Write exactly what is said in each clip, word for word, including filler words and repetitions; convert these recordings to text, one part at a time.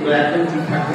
এবার একদম ঠিক থাকবে।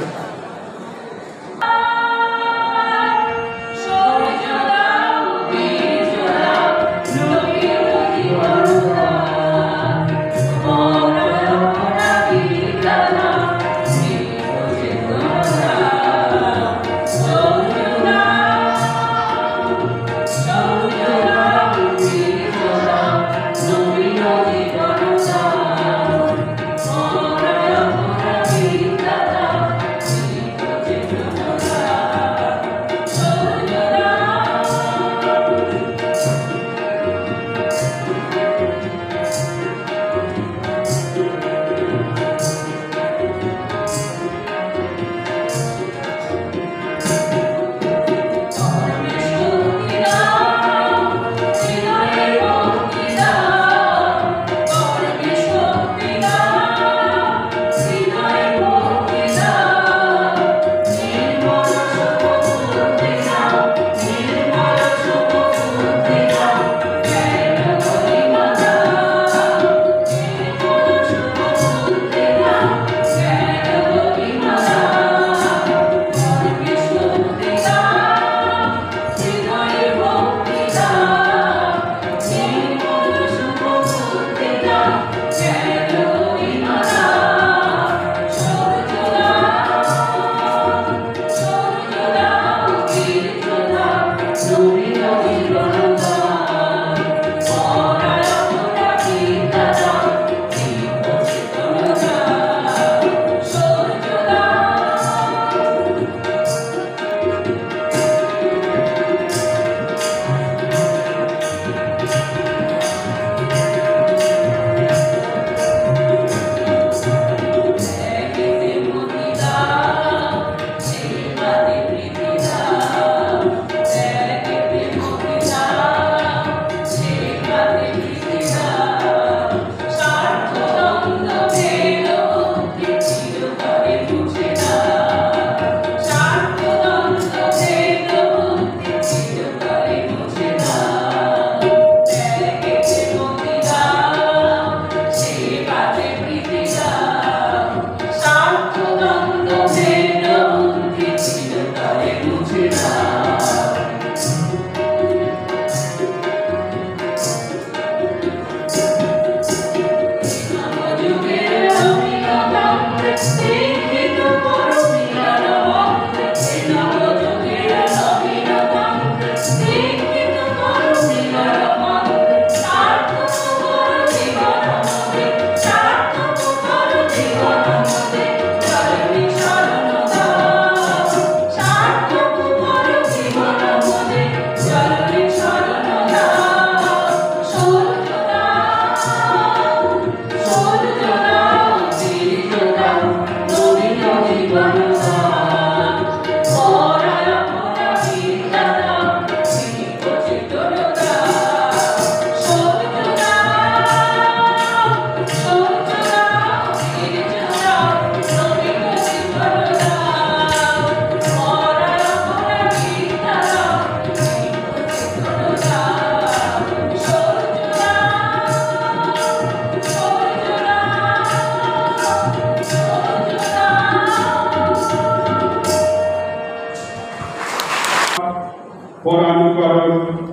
পরানুকরণ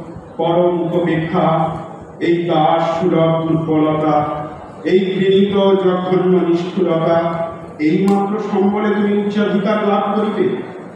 পরম উপেক্ষা, এই দাস সুলভ দুর্বলতা, এই ঘৃণিত জঘন্য নিষ্ঠুরতা, এইমাত্র সম্বলে তুমি উচ্চাধিকার লাভ করিবে।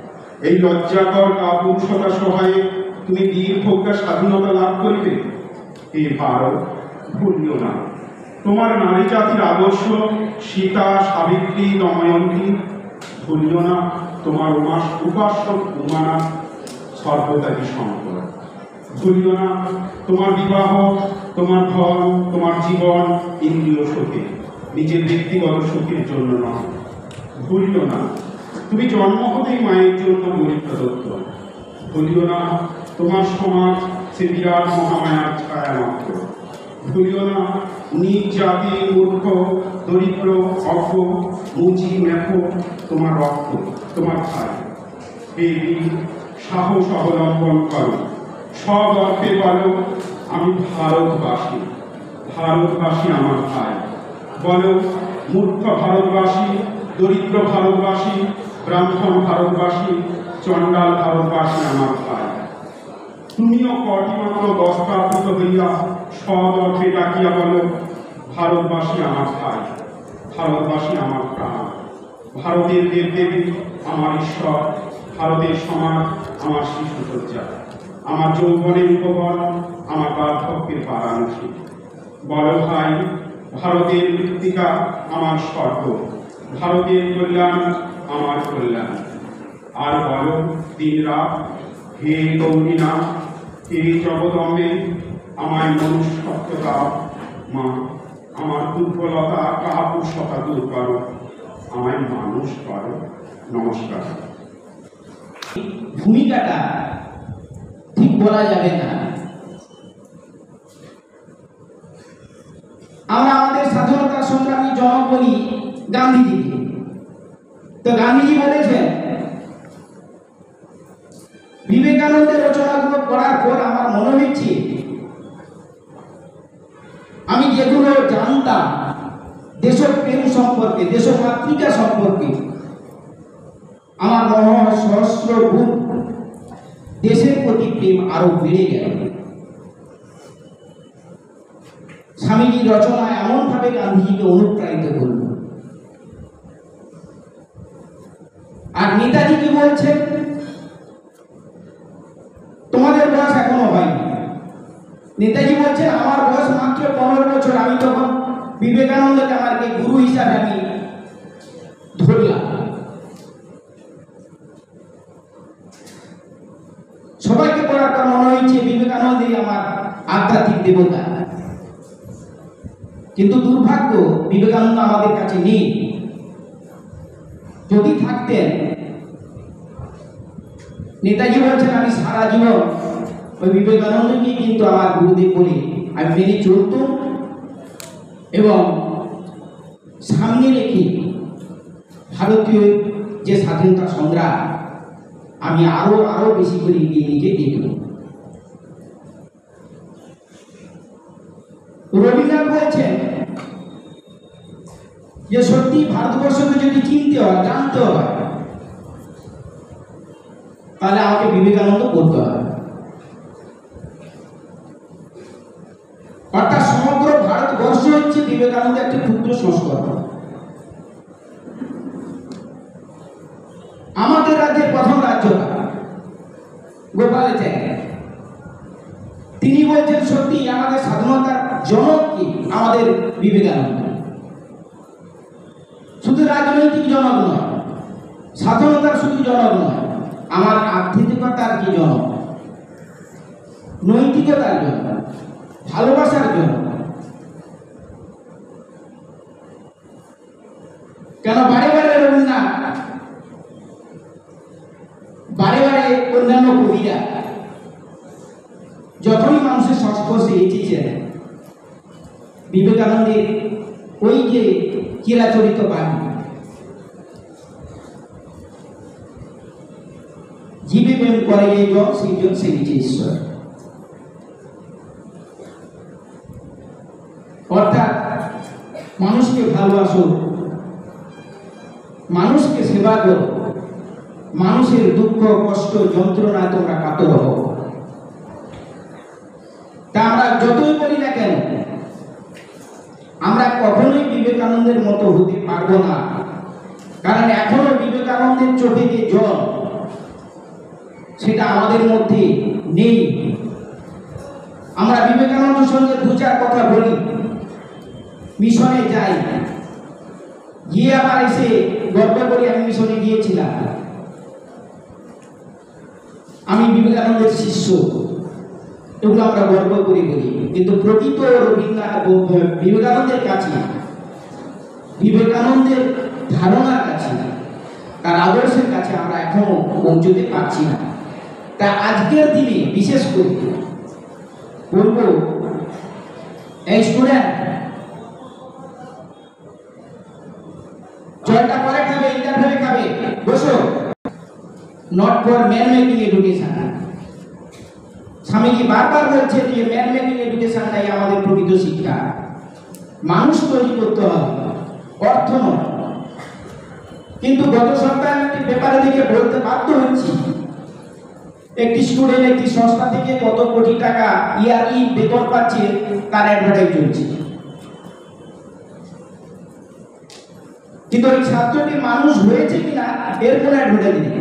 এই লজ্জাকর কাপুরুষতা সহায়ে তুমি দীর্ঘজ্ঞা স্বাধীনতা লাভ করিবে। হে ভারত, ভুলিও না তোমার নারী জাতির আদর্শ সীতা, সাবিত্রী, দময়ন্তী। ভুলিও না তোমার উপাসক উমানাথ, সর্বত্যাগী শঙ্কর। ভুলিও না তোমার বিবাহ, তোমার ধন, তোমার জীবন ইন্দ্রিয় সুখে, নিজের ব্যক্তিগত সুখের জন্য নয়। ভুলিও না তুমি জন্ম হতেই মায়ের জন্য গরিব প্রদত্ত। ভুলিও না তোমার সমাজ সে বিরাট মহামায়ার ছায়া মাত্র। ভুলিও না নিজ জাতি, মূর্খ, দরিদ্র, অজ্ঞ, মুচি, মেখো তোমার রক্ত, তোমার ভাই। এই সাহস অবলম্বন করো, সগর্বে বলো আমি ভারতবাসী। ভারতবাসী আমার ভাই। বলো মূর্খ ভারতবাসী, দরিদ্র ভারতবাসী, ব্রাহ্মণ ভারতবাসী, চণ্ডাল ভারতবাসী আমার ভাই, তুমিও কটি মাত্র বস্ত্রাবৃত হইয়া সদ অর্থে ডাকিয়া বলো, ভারতবাসী আমার ভাই, ভারতবাসী আমার প্রাণ, ভারতের দেবদেবী আমার ঈশ্বর, ভারতের সমাজ আমার শিশুসজ্জা, আমার যৌবনের উপবন, আমার বার্ধক্যের বারাণসী। বলো ভাই, ভারতের মৃত্তিকা আমার স্বর্গ, ভারতের কল্যাণ আমার কল্যাণ। আর বলো দিন রাত, হে গৌরীনাথ, হে জগদম্বে, আমায় মনুষ্যত্বতা মা, আমার দুর্বলতা কাপুরুষতা দূর করো, আমায় মানুষ করো। নমস্কার। ভূমিকাটা ঠিক বলা যাবে না। আমরা আমাদের স্বাধীনতা সংগ্রামী জনক বলি গান্ধীজিকে। তো গান্ধীজি বলেছেন, বিবেকানন্দের রচনাগুলো পড়ার পর আমার মনে হচ্ছে আমি যেগুলো জানতাম দেশপ্রেম সম্পর্কে, দেশমাতৃকা সম্পর্কে, আমার মনে হয় সহস্র গুণ দেশের প্রতি প্রেম আরো বেড়ে গেল। স্বামীজির রচনা এমন ভাবে গান্ধীজিকে অনুপ্রাণিত করল। আর নেতাজি কি বলছেন, তোমাদের বয়স এখনো হয়নি। নেতাজি বলছেন, আমার বয়স মাত্র পনেরো বছর, আমি তখন বিবেকানন্দকে আমাকে গুরু হিসাবে আমি ধরলাম। সবাইকে পড়ার পর মনে হয়েছে বিবেকানন্দই আমার আধ্যাত্মিক দেবতা। কিন্তু দুর্ভাগ্য, বিবেকানন্দ আমাদের কাছে নেই। যদি থাকতেন, নেতাজি বলছেন, আমি সারা জীবন ওই বিবেকানন্দকে কিন্তু আমার গুরুদেব বলে আমি মেনে চলতাম এবং সামনে রেখে ভারতীয় যে স্বাধীনতা সংগ্রাম আমি আরো আরো বেশি করে এগিয়ে নিতে দেখব। রবীন্দ্রনাথ বলছেন যে সত্যি ভারতবর্ষকে যদি চিনতে হয়, জানতে হয়, তাহলে আমাকে বিবেকানন্দ পড়তে হবে। অর্থাৎ সমগ্র ভারতবর্ষ হচ্ছে বিবেকানন্দের একটি ক্ষুদ্র সংস্করণ। আমাদের রাজ্যের প্রথম রাজ্যপাল গোপালাচার্য, তিনি বলছেন সত্যি আমাদের স্বাধীনতার জনক কি আমাদের বিবেকানন্দ। শুধু রাজনৈতিক জনক নয়, স্বাধীনতার শুধু জনক নয়, আমার আধ্যাত্মিকতার কি জনক, নৈতিকতার জনক, ভালোবাসার জন্য। কেন বারে বারে রবীন্দ্রনাথ, বারে বারে অন্যান্য কবিরা যখনই মানুষের সংস্পর্শে এসেছেন, বিবেকানন্দের ওই যে চিরাচরিত বাণী, জীবে প্রেম করে এই জন সেই জন সে নিজে ঈশ্বর। অর্থাৎ মানুষকে ভালোবাসো, মানুষকে সেবা করো, মানুষের দুঃখ কষ্ট যন্ত্রণায় তোমরা কাতর হও। তা আমরা যতই বলি না কেন, আমরা কখনোই বিবেকানন্দের মতো হতে পারবো না। কারণ এখনো বিবেকানন্দের চোখে যে জল, সেটা আমাদের মধ্যে নেই। আমরা বিবেকানন্দের সঙ্গে দু চার কথা বলি, মিশনে যাই, গিয়ে আবার এসে গর্ব করি আমি মিশনে গিয়েছিলাম, আমি বিবেকানন্দের শিষ্য, এগুলো আমরা গর্ব করি বলি। কিন্তু প্রকৃত রবীন্দ্রনাথ বিবেকানন্দের কাছে, বিবেকানন্দের ধারণার কাছে, তার আদর্শের কাছে আমরা এখনো পৌঁছতে পারছি না। তা আজকের দিনে বিশেষ করে বলবো, এই স্টুডেন্ট জলটা পরে খাবে, ইন্টারভেলে খাবে, বসো। Not for man making education. স্বামীজি বারবার বলছে যে ম্যান মেকিং এডুকেশন নাই আমাদের প্রকৃত শিক্ষা। মানুষ তৈরি করতে হবে, অর্থ নয়। কিন্তু গত সপ্তাহে আমি একটি পেপারে দেখে বলতে বাধ্য হচ্ছি, একটি স্টুডেন্ট একটি সংস্থা থেকে কত কোটি টাকা ইয়ারলি বেতন পাচ্ছে তার অ্যাডভার্টাইজ চলছে। কিন্তু ওই ছাত্রটি মানুষ হয়েছে কিনা এর কোনো অ্যাডভার্টাইজ নেই।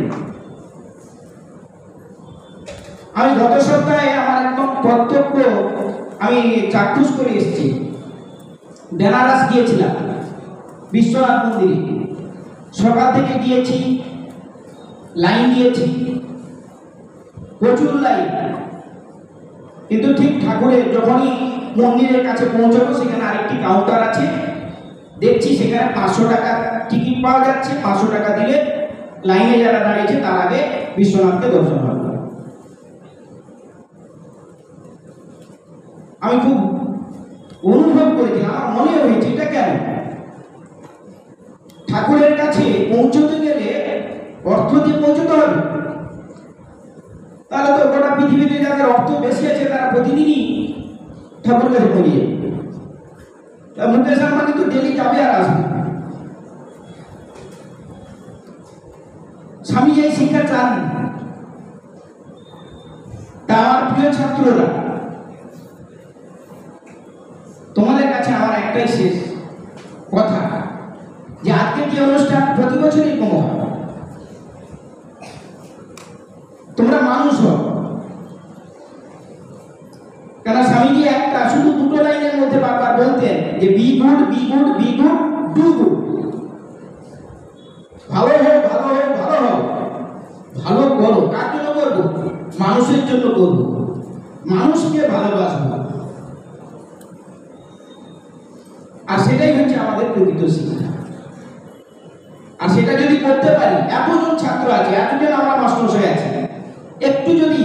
আমি গত সপ্তাহে আমার একদম প্রত্যক্ষ আমি চাক্ষুষ করে এসেছি। বেনারস গিয়েছিলাম বিশ্বনাথ মন্দিরে, সকাল থেকে গিয়েছি, লাইন দিয়েছি, প্রচুর লাইন। কিন্তু ঠিক ঠাকুরের যখনই মন্দিরের কাছে পৌঁছাবো সেখানে আরেকটি কাউন্টার আছে, দেখছি সেখানে পাঁচশো টাকা টিকিট পাওয়া যাচ্ছে। পাঁচশো টাকা দিলে লাইনে যারা দাঁড়িয়েছে তার আগে বিশ্বনাথকে দর্শন হবে। আমি খুব অনুভব করেছি, আমার মনে হয়েছে এটা কেন? ঠাকুরের কাছে পৌঁছতে গেলে অর্থ দিয়ে পৌঁছতে হবে, তাহলে তো গোটা পৃথিবীতে যাদের অর্থ বেশি আছে তারা প্রতিদিনই ঠাকুরের কাছে পৌঁছে যাবে। মুকেশ আম্বানি তো ডেলি যাবে আর আসবে। স্বামী এই শিক্ষা চান। তা আমার প্রিয় ছাত্ররা, তোমাদের কাছে আমার একটাই শেষ কথা, যে আজকে যে অনুষ্ঠান প্রতি বছরই কম হয়, তোমরা মানুষ হও। কেন স্বামীজি একটা শুধু দুটো লাইনের মধ্যে বারবার বলতেন যে be good be good be good do good. ভালো হোক ভালো হোক ভালো হোক, ভালো করো। কার জন্য করবো? মানুষের জন্য করবো, মানুষকে ভালোবাসবো। আর সেটাই হচ্ছে আমাদের প্রকৃত শিক্ষা। আর সেটা যদি করতে পারি, এতজন ছাত্র আছে, এতজন আমরা মাস্টারমশাই আছি, একটু যদি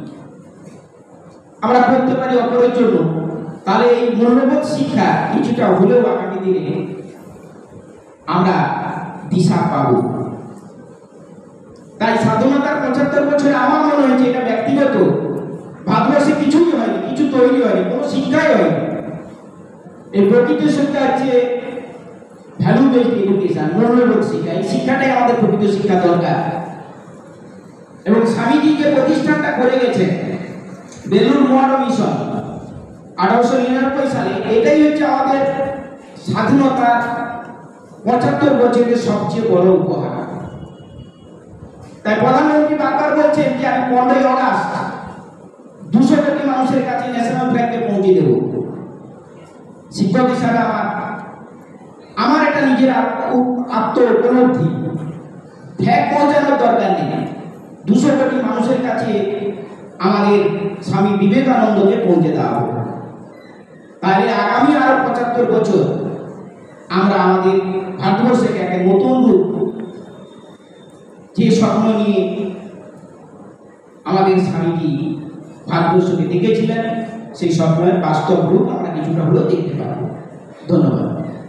আমরা করতে পারি অপরের জন্য, তাহলে এই মূল্যবোধ শিক্ষা কিছুটা হলেও আগামী দিনে আমরা দিশা পাব। তাই স্বাধীনতার পঁচাত্তর বছরে আমার মনে হয়েছে এটা ব্যক্তিগত ভারতবর্ষে কিছুই হয়নি, কিছু তৈরি হয়নি, কোনো শিক্ষাই হয়নি। এই প্রকৃত শিক্ষা হচ্ছে ভ্যালু বেসড এডুকেশন, মূল্যবোধ শিক্ষা। এই শিক্ষাটাই আমাদের প্রকৃত শিক্ষা দরকার। এবং স্বামীজি যে প্রতিষ্ঠানটা করে গেছেন বেলুর মঠ মিশন আঠারোশো নিরানব্বই সালে, এটাই হচ্ছে আমাদের স্বাধীনতা পঁচাত্তর বছরের সবচেয়ে বড় উপহার। তাই প্রধানমন্ত্রী বারবার বলছেন যে আমি পনেরোই অগাস্ট দুশো কোটি মানুষের কাছে ন্যাশনাল ফ্ল্যাগকে পৌঁছে দেব। শিক্ষক হিসাবে আমার আমার একটা নিজের আত্ম উপলব্ধি, ফ্ল্যাগ পৌঁছানোর দরকার নেই, দুশো কোটি মানুষের কাছে আমাদের স্বামী বিবেকানন্দকে পৌঁছে দেওয়া হবে। তাহলে আগামী আরো পঁচাত্তর বছর আমরা আমাদের ভারতবর্ষকে একটা নতুন রূপ, যে স্বপ্ন নিয়ে আমাদের স্বামীজি ভারতবর্ষকে দেখেছিলেন, সেই স্বপ্নের বাস্তব রূপ আমরা কিছুটা হলেও দেখতে পাবো। ধন্যবাদ।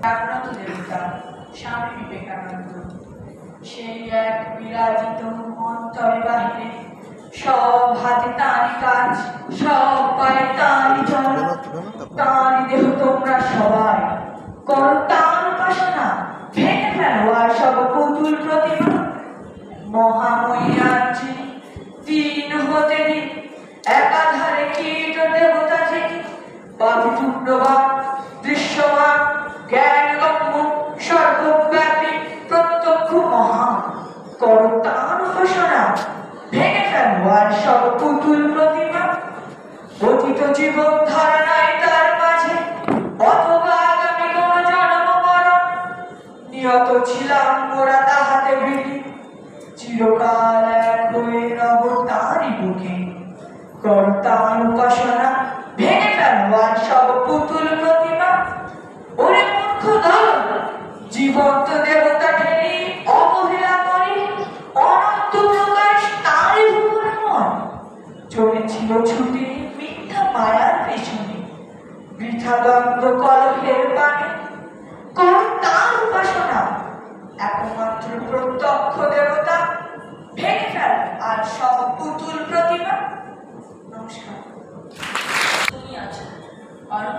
স্বামী বিবেকানন্দ সেই এক বিরাজিত অন্তরে বাহিরে, সব হাতে তাঁরই কাজ, সব পায়ে তাঁরই চল, তাঁরই দেহ তোমরা সবাই করো তাঁর উপাসনা, ভেঙে ফেলো আর সব পুতুল প্রতিমা। মহাময়ী আছি তিন হতে দিন, একাধারে কীট দেবতা যিনি, বাদিতুণ্ডবান দৃশ্যমান জ্ঞানগম্য সর্বব্যাপী প্রত্যক্ষ মহান, করো তাঁর উপাসনা, ভেঙে ফেলো আর সব পুতুল প্রতিমা। অতীত জীবন ধারণায় তার মাঝে, অথবা আগামী কোন জন্ম মরণ, নিয়ত ছিলাম মোরা তাহাতে বিধি, চিরকাল এক হয়ে রব তাঁরই বুকে, করো তাঁর উপাসনা, ভেঙে ফেলো আর সব পুতুল প্রতিমা। ওরে মূর্খ দল, জীবন্ত দেবতা ঠেলি অবহেলা করি, অনন্ত প্রকাশ তাঁরই ভুবনময়, চলেছিল ছুটে মিথ্যা মায়ার পেছনে, বৃথা দ্বন্দ্ব কলহের পানে, করো তাঁর উপাসনা, একমাত্র প্রত্যক্ষ দেবতা, ভেঙে ফেল আর সব পুতুল প্রতিমা। নমস্কার। তুমি আছো অরুণ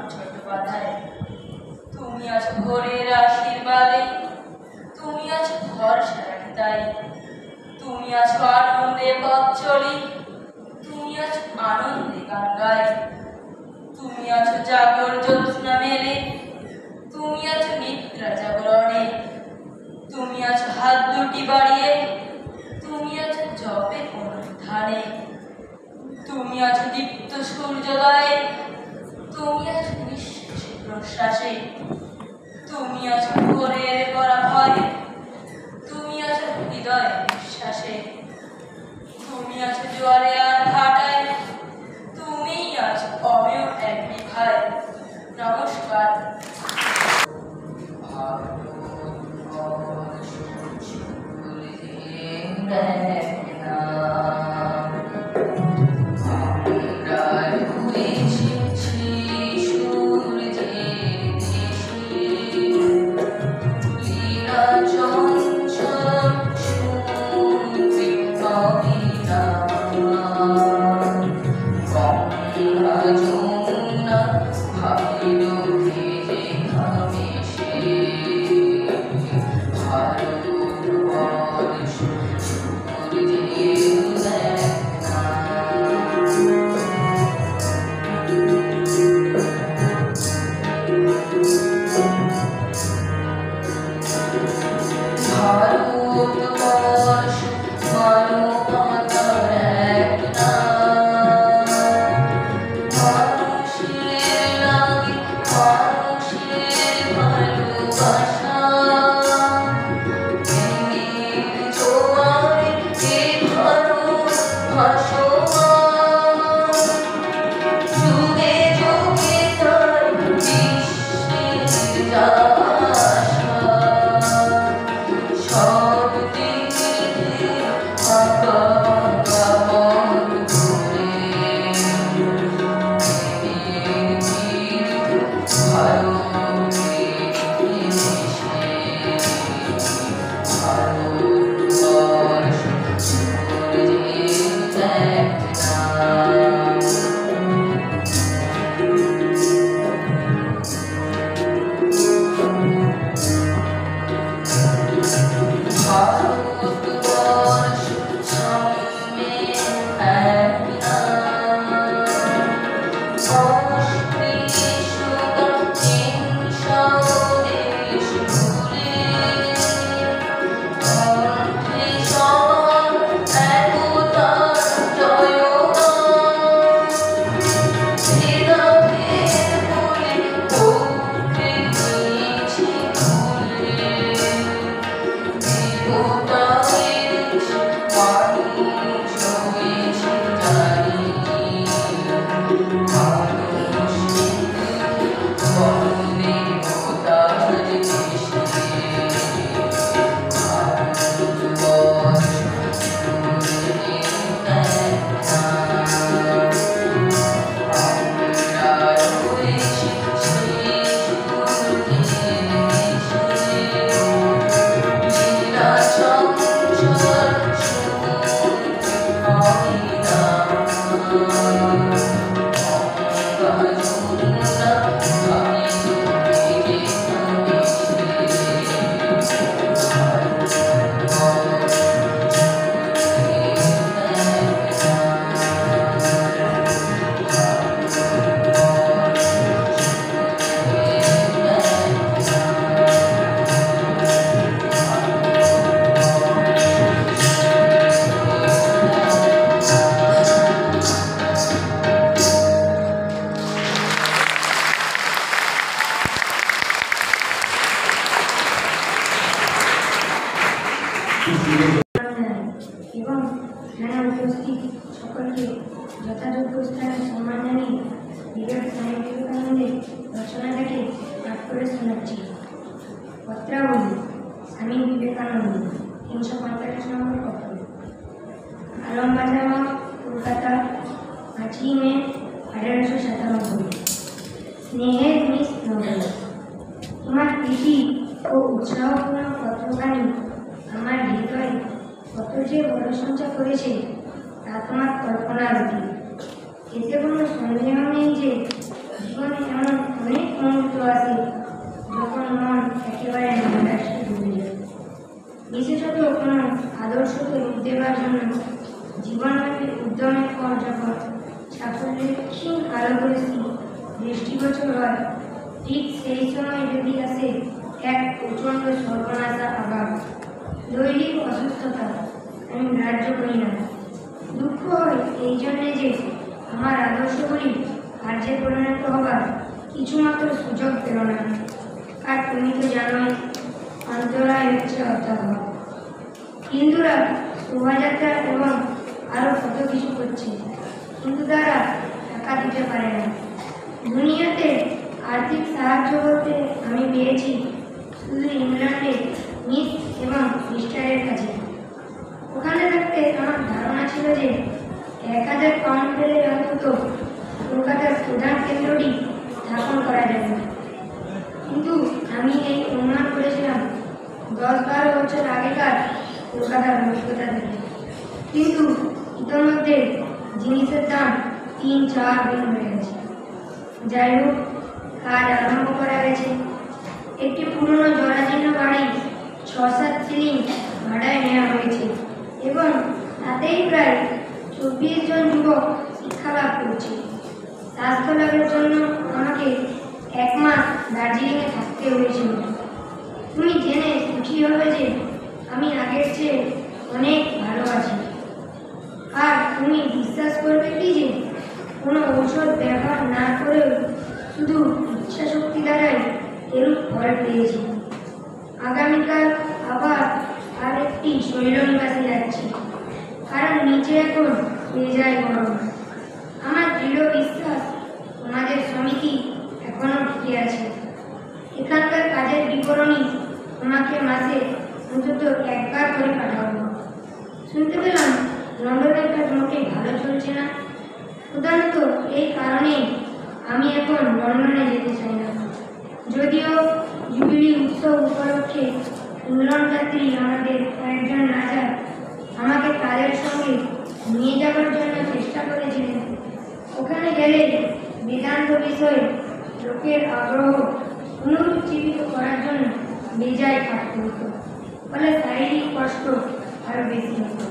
চট্টোপাধ্যায়, তুমি আছো ভোরের আশীর্বাদে, তুমি আছো ভরসা তাই তুমি আছো আনন্দে পথ চলি, তুমি আছো আনন্দে গান গাই, তুমি আছো জাগর জ্যোৎস্না মেলে, তুমি আছো নিদ্রা জাগরণে, তুমি আছো হাত দুটি বাড়িয়ে, তুমি আছো জপে অনুধানে, তুমি আছো দীপ্ত সূর্যোদয়ে, তুমি আছো নিঃশ্বাসে প্রশ্বাসে, তুমি আছো ভোরের করা ভয়ে, তুমি আছো হৃদয়ে বিশ্বাসে, তুমি আছো জোয়ারে আর ভাটায়, তুমি আছো অমেয় এক বিঘায়। নমস্কার। এবং এখানে উপস্থিত সকলকে যথাযোগ্য স্থানে সম্মান জানিয়ে বিবেক স্বামী বিবেকানন্দের রচনাটাকে পাঠ করে শোনাচ্ছি। পত্রাবলী স্বামী বিবেকানন্দ, তিনশো পঁয়তাল্লিশ নম্বর পত্র। আলমবাজার, কলকাতা, পাঁচই মে আঠারোশো সাতানব্বই। স্নেহের মিস নভেল, তোমার প্রীতি ও উৎসাহপূর্ণ পত্রখানি আমার হৃদয়ে কত যে বড় সঞ্চয় করেছে তা তোমার কল্পনার অতীত। এতে কোনো সন্দেহ নেই যে জীবনে এমন অনেক মুহূর্ত আছে যখন মন একেবারে নিরাশে ডুবে যায়। বিশেষত কোনো আদর্শকে রূপ দেওয়ার জন্য জীবনব্যাপী উদ্যমের পর যখন সাফল্যের ক্ষীণ আলো পরিস্থিতি দৃষ্টিগোচর হয়, ঠিক সেই সময় যদি আসে এক প্রচণ্ড সর্বনাশা আঘাত, দৈহিক অসুস্থতা, আমি গ্রাহ্য করি না। দুঃখ হয় এই জন্যে যে আমার আদর্শগুলি কার্যে পরিণত হবার কিছুমাত্র সুযোগ পেল না। আর তুমি তো জানোই অন্তরায় হচ্ছে অর্থাভাব। হিন্দুরা শোভাযাত্রা এবং আরও কত কিছু করছে, কিন্তু তারা টাকা দিতে পারে না। দুনিয়াতে আর্থিক সাহায্য বলতে আমি পেয়েছি শুধু ইংল্যান্ডে মিস এবং মিস্টারের কাছে। ওখানে থাকতে আমার ধারণা ছিল যে এক হাজার পাউন্ড পেলে অন্তত কলকাতার প্রধান কেন্দ্রটি স্থাপন করা যাবে, কিন্তু আমি এই অনুমান করেছিলাম দশ বারো বছর আগেকার কলকাতার অভিজ্ঞতা থেকে। কিন্তু ইতোমধ্যে জিনিসের দাম তিন চার গুণ হয়ে গেছে। যাই হোক, কাজ আরম্ভ করা গেছে। একটি পুরনো জরাজীর্ণ বাড়ি ছ সাত সিলিং ভাড়ায় নেওয়া হয়েছে এবং তাতেই প্রায় চব্বিশ জন যুবক শিক্ষা লাভ করছে। স্বাস্থ্য লাভের জন্য আমাকে এক মাস দার্জিলিংয়ে থাকতে হয়েছিল। তুমি জেনে খুশি হবে যে আমি আগের চেয়ে অনেক ভালো আছি। আর তুমি বিশ্বাস করবে কি যে কোনো ঔষধ ব্যবহার না করেও শুধু ইচ্ছাশক্তি দ্বারাই এরূপ ফল পেয়েছি। আগামীকাল আবার আর একটি শৈলনিবাসে যাচ্ছি, কারণ নিচে এখন হয়ে যায় গরম। আমার দৃঢ় বিশ্বাস তোমাদের সমিতি এখনো টিকে আছে। এখানকার কাজের বিবরণী তোমাকে মাসে অন্তত একবার করে পাঠাবো। শুনতে পেলাম লন্ডনের কাজ মোটেই ভালো চলছে না। প্রধানত এই কারণেই আমি এখন লন্ডনে যেতে চাই না। যদিও জুবিলি উৎসব উপলক্ষে ইংল্যান্ড যাত্রী আমাদের কয়েকজন রাজা আমাকে তাদের সঙ্গে নিয়ে যাওয়ার জন্য চেষ্টা করেছিলেন। ওখানে গেলে বেদান্ত বিষয়ে লোকের আগ্রহ পুনরুজ্জীবিত করার জন্য বেজায় খাটতে হতো, ফলে শারীরিক কষ্ট আরও বেশি হতো।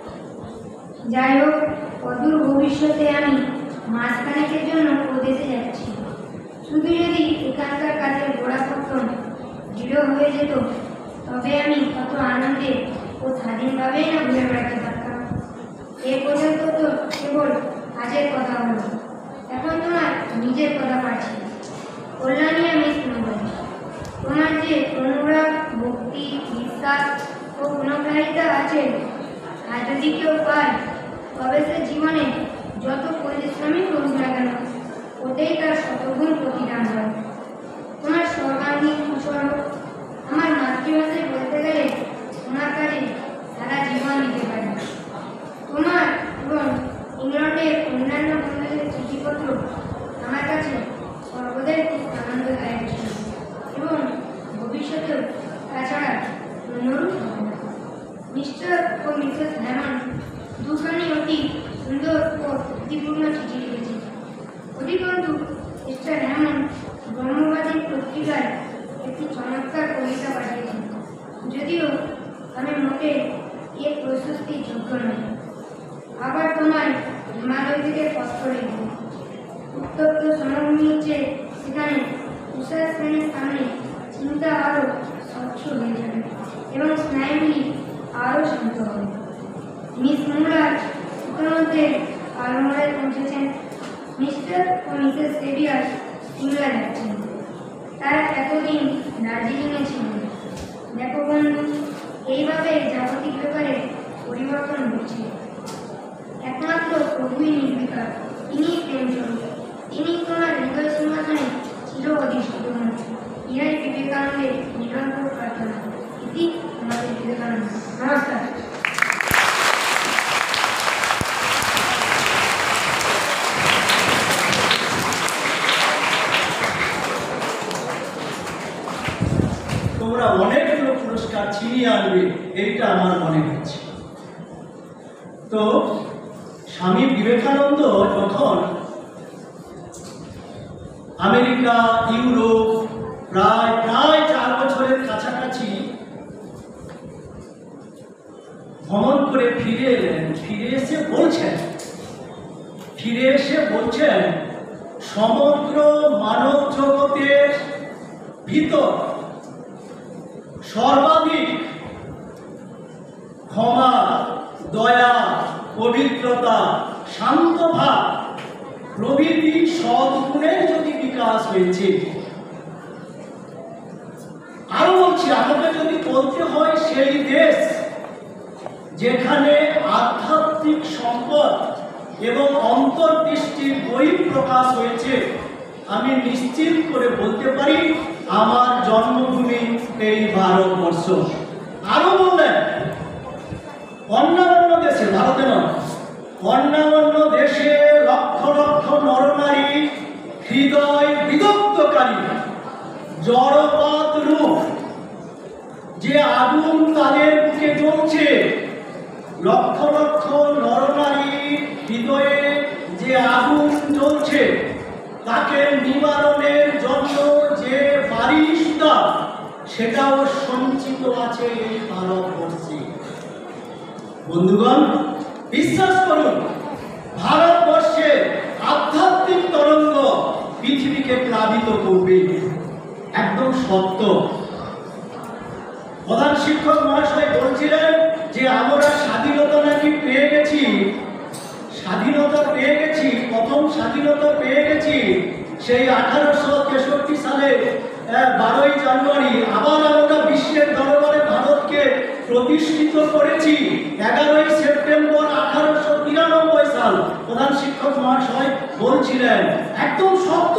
যাই হোক, অদূর ভবিষ্যতে আমি মাসখানেকের জন্য প্রদেশে যাচ্ছি। শুধু যদি এখানকার কাজের গোড়াপত্তন দৃঢ় হয়ে যেত, তবে আমি কত আনন্দে ও স্বাধীনভাবেই না ঘুরে বেড়াতে পারতাম। এ পর্যন্ত তো কেবল কাজের কথা হলো, এখন তোমার নিজের কথা পাচ্ছি। কল্যাণী মিস মঙ্গল, তোমার যে অনুরাগ, ভক্তি, বিশ্বাস ও গুণগ্রাহিতা আছে, তা যদি কেউ পায়, তবে সে জীবনে যত পরিশ্রমী করুক না কেন, ওতেই তার শতগুণ প্রতিদান হয়। তোমার সর্বাঙ্গীন কুশল আমার মাতৃভাষায় বলতে গেলে তোমার কাছে সারা জীবন দিতে পারে। তোমার এবং ইংল্যান্ডের অন্যান্য বন্ধুদের চিঠিপত্র আমার কাছে সর্বদাই খুব আনন্দদায়ক ছিল এবং ভবিষ্যতেও তাছাড়া অনুরূপ হবে না। মিস্টার ও মিসেস হ্যামন্ড দুখানি অতি সুন্দর ও ভক্তিপূর্ণ চিঠি লিখেছে। অধিকন্তু মিস্টার হ্যামন্ড ব্রহ্মবাদী পত্রিকায় একটি চমৎকার কবিতা পাঠিয়েছেন, যদিও আমি মোটে এর প্রশস্তির যোগ্য নই। আবার তোমার হিমালয় থেকে পত্র লিখব। উত্তপ্ত সমভূমির চেয়ে সেখানে তুষার শ্রেণীর সামনে চিন্তা আরও স্বচ্ছ হয়ে যাবে এবং স্নায়ুগুলি আরও শান্ত হবে। মিস মুলার ইতিমধ্যে আলমোড়ায় পৌঁছেছেন। মিস্টার ও মিসেস সেভিয়ার সিমলা যাচ্ছেন। তারা এতদিন দার্জিলিংয়ে ছিলেন। দেখো বন্ধু, এইভাবে জাগতিক ব্যাপারে পরিবর্তন হচ্ছে। একমাত্র প্রভুই নির্বিকার, তিনিই প্রেম স্বরূপ, তিনি তোমার হৃদয় সিংহাসনে চির অধিষ্ঠিত হন। ইহাই বিবেকানন্দের নিরন্তর প্রার্থনা। ইতি আমাদের বিবেকানন্দ। নমস্কার। তোমরা অনেকগুলো পুরস্কার ছিনিয়ে আনবে, এইটা আমার মনে হচ্ছে। তো স্বামী বিবেকানন্দ যখন আমেরিকা, ইউরোপ প্রায় প্রায় চার বছরের কাছাকাছি ভ্রমণ করে ফিরে এলেন, ফিরে এসে বলছেন ফিরে এসে বলছেন সমগ্র মানব জগতের ভিতর সর্বাধিক ক্ষমা, দয়া, পবিত্রতা, শান্তভাব প্রভৃতি সদ্গুণের যদি বিকাশ হয়েছে। আরো বলছি, আমাকে যদি বলতে হয় সেই দেশ যেখানে আধ্যাত্মিক সম্পদ এবং অন্তর্দৃষ্টির বহিঃপ্রকাশ হয়েছে, আমি নিশ্চিত করে বলতে পারি আমার জন্মভূমি এই ভারতবর্ষ। আরো বললেন অন্যান্য দেশে, ভারতে নয়, অন্যান্য দেশে লক্ষ লক্ষ নরনারী হৃদয় বিদগ্ধকারী জড়পাত রূপ যে আগুন তাদের বুকে জ্বলছে, লক্ষ লক্ষ নরনারী হৃদয়ে যে আগুন জ্বলছে, তাকে নিবারণের জন্য যে বারিশটা সেটাও সঞ্চিত আছে এই ভারতবর্ষে। বন্ধুগণ, বিশ্বাস করুন, ভারতবর্ষে আধ্যাত্মিক তরঙ্গ পৃথিবীকে প্লাবিত করবে, একদম সত্য। প্রধান শিক্ষক মহাশয় বলছিলেন যে আমরা স্বাধীনতা নাকি পেয়ে গেছি, স্বাধীনতা পেয়ে গেছি, প্রথম স্বাধীনতা পেয়ে গেছি সেই আঠারোশো তেষট্টি সালে বারোই জানুয়ারি। আবার আমরা বিশ্বের দরবারে ভারতকে প্রতিষ্ঠিত করেছি এগারোই সেপ্টেম্বর আঠারোশো তিরানব্বই সাল। প্রধান শিক্ষক মহাশয় বলছিলেন, একদম সত্য।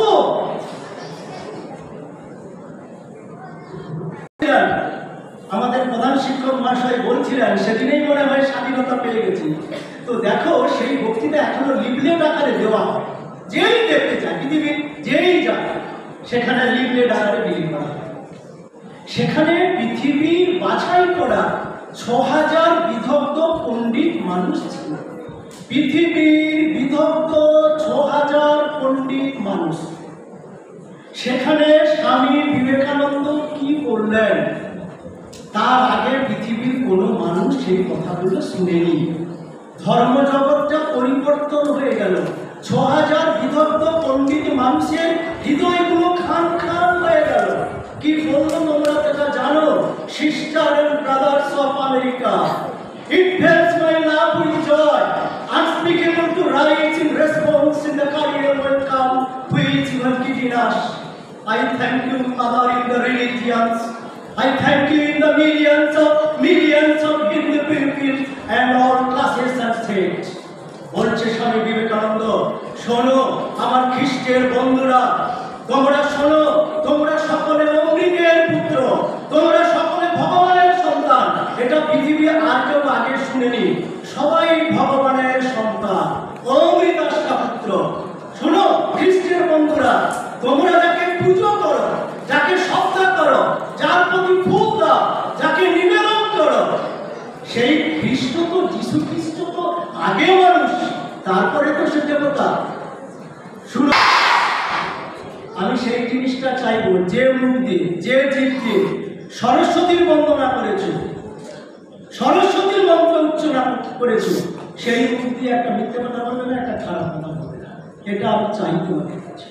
আমাদের প্রধান শিক্ষক মহাশয় বলছিলেন সেদিনেই মনে হয় স্বাধীনতা পেয়ে গেছি। তো দেখো, সেই বক্তৃতা এখনো লিফলেট আকারে দেওয়া হয়, যেই দেখতে চায় পৃথিবীর যেই যায় সেখানে লিফলেট আকারে বিলি করা হয়। সেখানে পৃথিবীর বাছাই করা ছ হাজার বিদগ্ধ পণ্ডিত মানুষ ছিল। পৃথিবীর বিদগ্ধ ছ হাজার পণ্ডিত মানুষ। সেখানে স্বামী বিবেকানন্দ কি বললেন তার আগে পৃথিবীর কোনো মানুষ সেই কথাগুলো শুনেনি। ধর্মজগৎটা পরিবর্তন হয়ে গেল। ছ হাজার বিদগ্ধ পণ্ডিত মানুষের হৃদয়গুলো খান খান হয়ে গেল। কি বললো তোমরা সেটা জানো? Sister and brothers of America, it fills my love with joy, unspeakable to rise in response in the career welcome which you have given us. I thank you, Father, in the religions. I thank you in the millions of millions of Hindu people and all classes and states. বলছে স্বামী বিবেকানন্দ, শোনো আমার খ্রিস্টের বন্ধুরা, তোমরা শোনো, তোমরা সকলে অমৃতের পুত্র, তোমরা সকলে ভগবানের সন্তান। এটা পৃথিবী আর কেউ আগে শুনেনি। সবাই ভগবানের সন্তান, অমৃতাস্তা পুত্র। শোনো খ্রিস্টের বন্ধুরা, তোমরা যাকে পুজো করো, যাকে শ্রদ্ধা করো, যার প্রতি ফুল দাও, যাকে নিবেদন করো, সেই খ্রিস্ট তো, যীশু খ্রিস্ট তো আগে মানুষ, তারপরে তো সে দেবতা। শুনো, আমি সেই জিনিসটা চাইবো, যে মুখ দিয়ে, যে জীব দিয়ে সরস্বতীর বন্দনা করেছ, সরস্বতীর মন্ত্র উচ্চারণ করেছ, সেই মুখ দিয়ে একটা মিথ্যে কথা বলবে না, একটা খারাপ কথা বলবে না। এটা আমি চাই তোমাদের কাছে।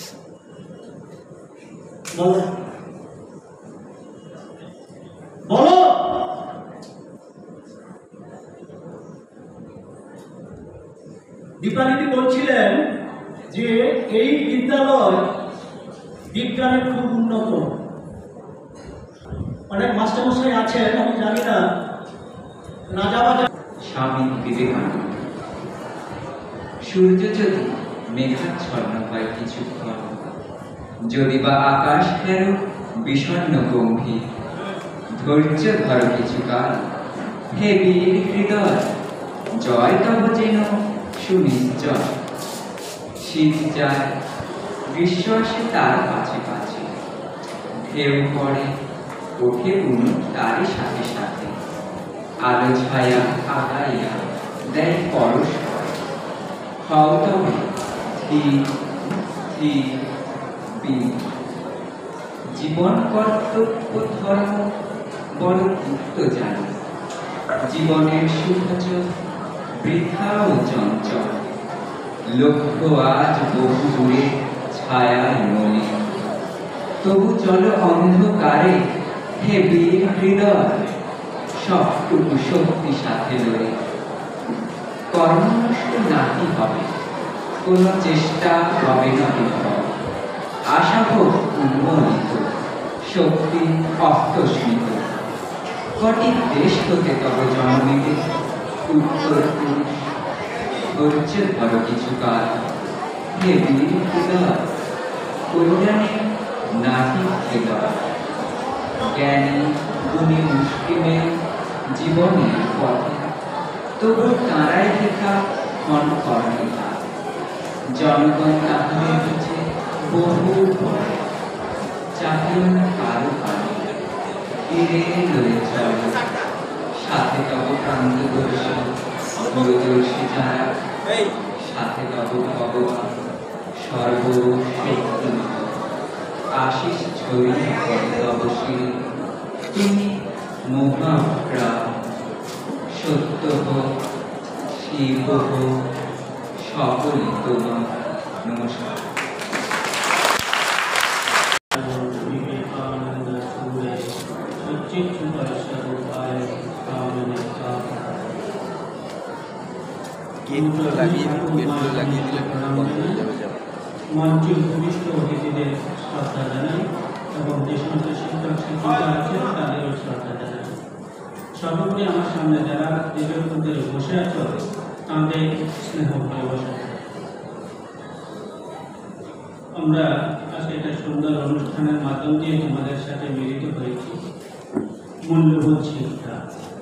বলো বলো দীপালিদি বলছিলেন যে এই বিদ্যালয় বিজ্ঞানের খুব উন্নত। অনেক মাস্টারমশাই আছেন, আমি জানি না, রাজাবাজার। স্বামী বিবেকানন্দ। সূর্য যদি মেঘাচ্ছন্ন হয় কিছুক্ষণ, যদি বা আকাশ ফেরো বিষণ্ণ গম্ভীর, ধৈর্য ধরো কিছুকাল, হে বীর হৃদয়, জয় তব যেন সুনিশ্চয়। শীত যায়, গ্রীষ্ম আসে তার পাছে পাছে, ঢেউ পড়ে ওঠে উনু তারই সাথে সাথে, আলো ছায়া আগাইয়া দেয় পরস্পর, হও তবে স্থির স্থির বীর। জীবন কর্তব্য ধর্ম বড় গুপ্ত জানি, জীবনের সুখচ বৃথা ও চঞ্চল, লক্ষ্য আজ বহু দূরে ছায়ার মনে। তবু চলো অন্ধকারে হে বীর হৃদয়, সবটুকু শক্তি সাথে লড়ে। কর্মনষ্ট নাহি হবে, কোনো চেষ্টা হবে না বিফল। আশা হোক উন্মোলিত, শক্তি অস্তস্মিত। কটি দেশ হতে তব জন্মিতে উত্তর পুরুষ, ধৈর্য ধরো কিছু কাল হে বীর হৃদয়। কল্যাণে নাহি হৃদয়, জ্ঞানী গুণী মুষ্টিমে জীবনের পথে। তবু তাঁরাই লেখা মন কর্ণিকা, জনগণ তাহাদের পিছে বহু পরে। চাহিও না কারো কারো, তীরে লয়ে চল, সাথে তব প্রান্তদর্শী দূরদর্শী যারা, সাথে তব ভগবান সর্বশক্তি। আশিস ছড়িয়ে পড়ে তব শিরে, তুমি মহাপ্রাণ। সত্য হোক, শিব হোক, সকলই তোমার। নমস্কার। গেটগুলো লাগিয়ে দিন, গেটগুলো লাগিয়ে দিলে বন্ধ হয়ে যাবে। মঞ্চের ভূমিষ্ঠ অতিথিদের শ্রদ্ধা জানাই এবং যে সমস্ত শিক্ষক শিক্ষিকা আছেন তাদেরও শ্রদ্ধা জানাই। সর্বোপরি আমার সামনে যারা নিজের মধ্যে বসে আছো তাদের স্নেহ ভালোবাসা। আমরা আজকে একটা সুন্দর অনুষ্ঠানের মাধ্যম দিয়ে তোমাদের সাথে মিলিত হয়েছি। মূল্যবোধ শিক্ষা,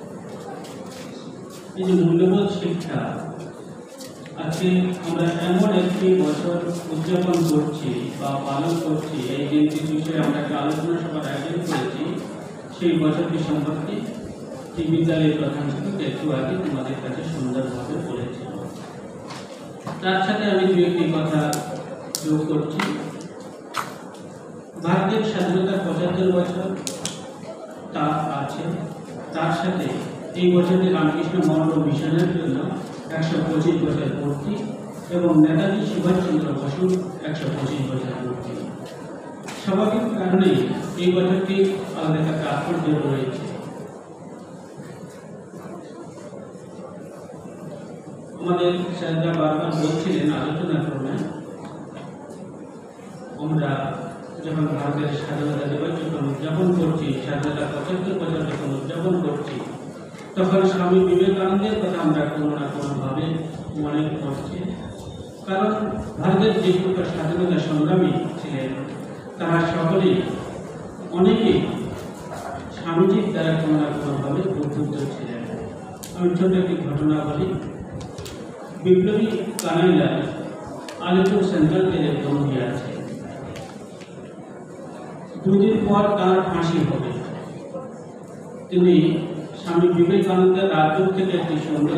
এই যে মূল্যবোধ শিক্ষা, আজকে আমরা এমন একটি বছর উদযাপন করছি বা পালন করছি, এই দিনটি বিষয়ে আমরা একটা আলোচনা সভার আয়োজন করেছি। সেই বছরটি সম্পর্কে এই বিদ্যালয়ের প্রধান শিক্ষক একটু আগে তোমাদের কাছে সুন্দরভাবে বলেছিল। তার সাথে আমি দু একটি কথা যোগ করছি। ভারতের স্বাধীনতার পঁচাত্তর বছর তা আছে, তার সাথে এই বছরটি রামকৃষ্ণ মঠ মিশনের জন্য একশো পঁচিশ বছর পূর্তি এবং নেতাজি সুভাষচন্দ্র বসুর একশো পঁচিশ বছর পূর্তি। স্বাভাবিক কারণেই এই বছরটি আলাদা একটা তাৎপর্য রয়েছে। আমাদের স্যাররা বারবার বলছিলেন আলোচনা ক্রমে, আমরা যখন ভারতের স্বাধীনতা দিবস যখন উদযাপন করছি, স্বাধীনতা পঁচাত্তর বছর যখন উদযাপন করছি, তখন স্বামী বিবেকানন্দের কথা আমরা কোনো না কোনোভাবে মনে করছি। কারণ ভারতের যে সকল স্বাধীনতা সংগ্রামী ছিলেন তারা সকলেই অনেকেই স্বামীজির দ্বারা কোনো না কোনোভাবে উদ্বুদ্ধ ছিলেন। আমি ছোট একটি ঘটনা বলি। বিপ্লবী কানাইলাল আলিপুর সেন্ট্রাল জেলের বন্দী আছে। দুদিন পর তার ফাঁসি হবে। তিনি স্বামী বিবেকানন্দের রাজযোগ থেকে একটি সুন্দর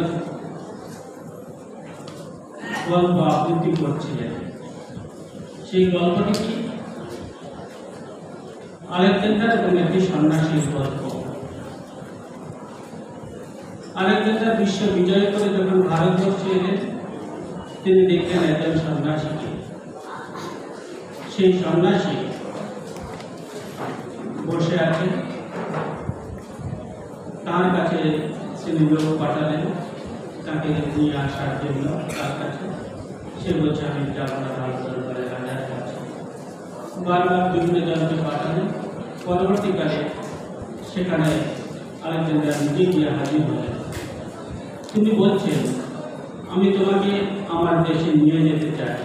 গল্প আবৃত্তি করছিলেন। সেই গল্পটি কি? আলেকজান্ডার এবং একটি সন্ন্যাসীর গল্প। আলেকজান্ডার বিশ্ব বিজয় করে যখন ভারতবর্ষে এলেন, তিনি দেখলেন একজন সন্ন্যাসীকে। সেই সন্ন্যাসী বসে আছেন, তার কাছে তিনি লোক পাঠালেন তাকে নিয়ে আসার জন্য তার কাছে। সে বলছে আমি যাব না ভারত দরবারের রাজার কাছে। বারবার বিভিন্ন জনকে পাঠালেন। পরবর্তীকালে সেখানে আলেকজান্ডার নিজে গিয়ে হাজির হলেন। তিনি বলছেন আমি তোমাকে আমার দেশে নিয়ে যেতে চাই।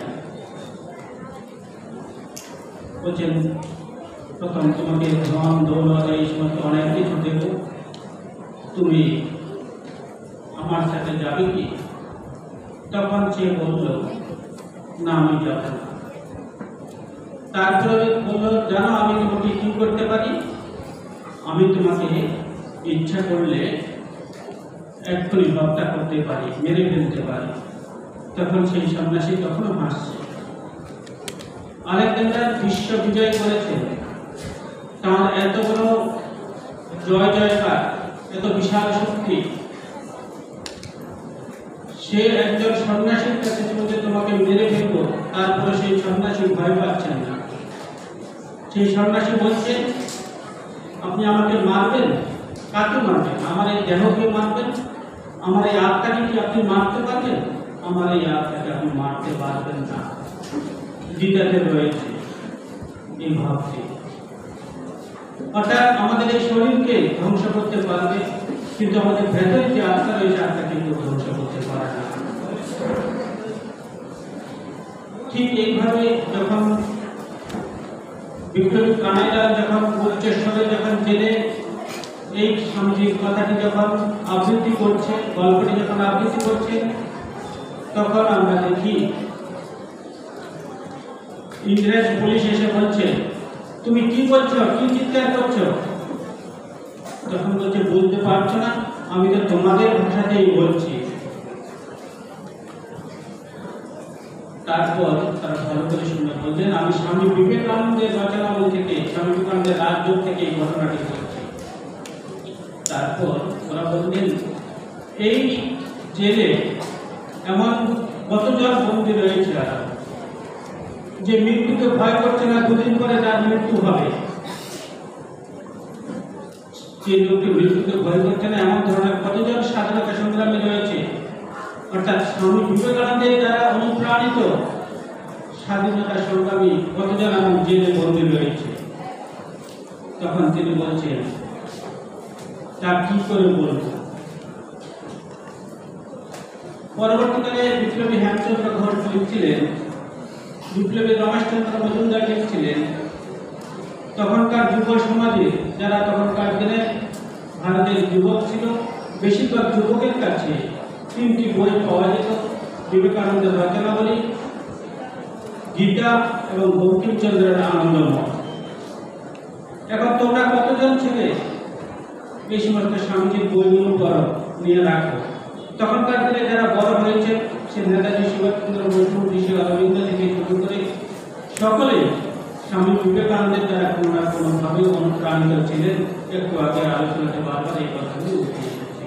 বলছেন তখন তোমাকে ধন দৌলত এই সমস্ত অনেক কিছু দেব, তুমি আমার সাথে যাবে কি? তখন সে বলল না আমি যাব না। তারপরে বলল জানো আমি তোমাকে কি করতে পারি? আমি তোমাকে ইচ্ছা করলে এক্ষুনি হত্যা করতে পারি, মেরে ফেলতে পারি। তখন সেই সন্ন্যাসী তখনও হাসছে। আলেকজান্ডার বিশ্ব বিজয় করেছেন, তার এত বড় জয় জয়কার এত বিশাল শক্তি, সে একজন সন্ন্যাসীর কাছে বলছে তোমাকে মেরে ফেলবো, তারপরে সেই সন্ন্যাসী ভয় পাচ্ছেন না। সেই সন্ন্যাসী বলছে আপনি আমাকে মারবেন? কাকে মারবেন? আমার এই দেহকে মারবেন? আমার এই আত্মাকে কি আপনি মারতে পারবেন? আমার এই আত্মাকে আপনি মারতে পারবেন না। গীতাতে রয়েছে এই ভাবটি। অর্থাৎ আমাদের এই শরীরকে ধ্বংস করতে পারবে, কিন্তু আমাদের ভেতরে যে আত্মা রয়েছে আত্মাকে কেউ ধ্বংস করতে পারে না। ঠিক এইভাবে যখন বিপ্লবী কানাইলাল যখন উচ্চস্বরে যখন জেনে এই স্বামীজির কথাটি যখন আবৃত্তি করছে, গল্পটি যখন আবৃত্তি করছে, তখন আমরা দেখি ইংরেজ পুলিশ এসে বলছে তুমি কি বলছো, কি চিৎকার করছো? তখন বলছে বলতে পারছো না, আমি তো তোমাদের ভাষাতেই বলছি। তারপর তারা ভালো করে শুনে বললেন আমি স্বামী বিবেকানন্দের রচনাবলী থেকে, স্বামী বিবেকানন্দের রাজযোগ থেকে এই ঘটনাটি বলছি। তারপর ওরা বললেন এই জেলে এমন কতজন বন্দী রয়েছে যে মৃত্যুকে ভয় করছে না, দুদিন পরে তার মৃত্যু হবে। যে লোকটি মৃত্যুকে ভয় করছে না এমন ধরনের কতজন স্বাধীনতা সংগ্রামী রয়েছে। অর্থাৎ স্বামী বিবেকানন্দের দ্বারা অনুপ্রাণিত স্বাধীনতা সংগ্রামী কতজন এমন জেলে বন্দী রয়েছে। তখন তিনি বলছেন তা কি করে বলব। পরবর্তীকালে বিপ্লবী হেমচন্দ্র ঘোষ লিখছিলেন, বিপ্লবী রমেশচন্দ্র মজুমদার লিখছিলেন, তখনকার যুব সমাজে যারা তখনকার দিনে ভারতের যুবক ছিল, বেশিরভাগ যুবকের কাছে তিনটি বই পাওয়া যেত, বিবেকানন্দের রচনাবলী, গীতা এবং বঙ্কিমচন্দ্রের আনন্দমঠ। এখন তোমরা কতজন ছেলে এই সমস্ত স্বামীজির বইগুলো পড়ো, নিয়ে রাখো। তখনকার দিনে যারা বড় হয়েছে, সে নেতাজি সুভাষচন্দ্র বসু, ঋষি অরবিন্দ থেকে শুরু করে সকলে স্বামী বিবেকানন্দের দ্বারা কোনো না কোনোভাবে অনুপ্রাণিত ছিলেন। একটু আগে আলোচনাতে বারবার এই কথাগুলো উঠে এসেছে।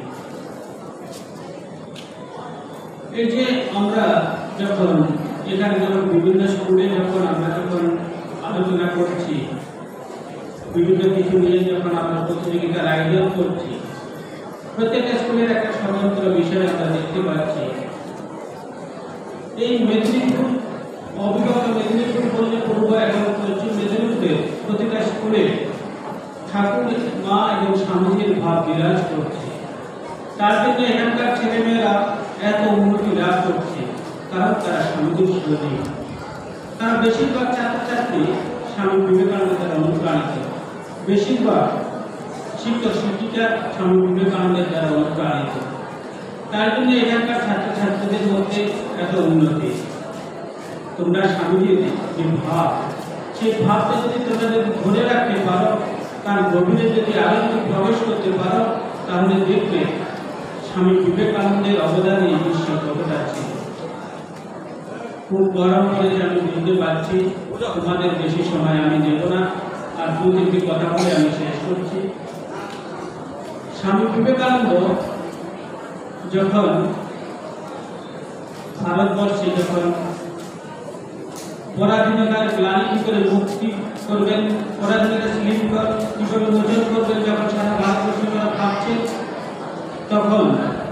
এই যে আমরা যখন এখানে যখন বিভিন্ন স্কুলে যখন আমরা যখন আলোচনা করছি, বিভিন্ন কিছু নিয়ে যখন আমরা প্রতিযোগিতার আয়োজন করছি, প্রত্যেকটা স্কুলের একটা স্বতন্ত্র বিষয় আমরা দেখতে পাচ্ছি। এই মেদিনীপুর, অবিভক্ত মেদিনীপুর বললে পূর্ব এবং পশ্চিম মেদিনীপুরের প্রতিটা স্কুলে ঠাকুর, মা এবং স্বামীজির ভাব বিরাজ করছে। তার জন্য এখানকার ছেলেমেয়েরা এত উন্নতি লাভ করছে, কারণ তারা স্বামীজির সহযোগী। তারা বেশিরভাগ ছাত্রছাত্রী স্বামী বিবেকানন্দের অনুপ্রাণিত, বেশিরভাগ শিক্ষক শিক্ষিকা স্বামী বিবেকানন্দের দ্বারা অনুপ্রাণিত। তার জন্য এখানকার ছাত্রছাত্রীদের মধ্যে এত উন্নতি। তোমরা স্বামীজির যে ভাব, সেই ভাবটা যদি তোমরা যদি ধরে রাখতে পারো, তার গভীরে যদি আরো যদি প্রবেশ করতে পারো, তাহলে দেখবে স্বামী বিবেকানন্দের অবদানে এই বিশ্ব কতটা ছিল। খুব গরম করেছে, আমি বুঝতে পারছি, তোমাদের বেশি সময় আমি দেব না, আর দু তিনটি কথা বলে আমি শেষ করছি। স্বামী বিবেকানন্দ যখন ভারতবর্ষে যখন পরাধীনতার গ্লানি কি করে মুক্তি করবেন, পরাধীনতার শৃঙ্খল কিভাবে মোচন করবেন, যখন সারা ভারতবর্ষে ভাবছেন, তখন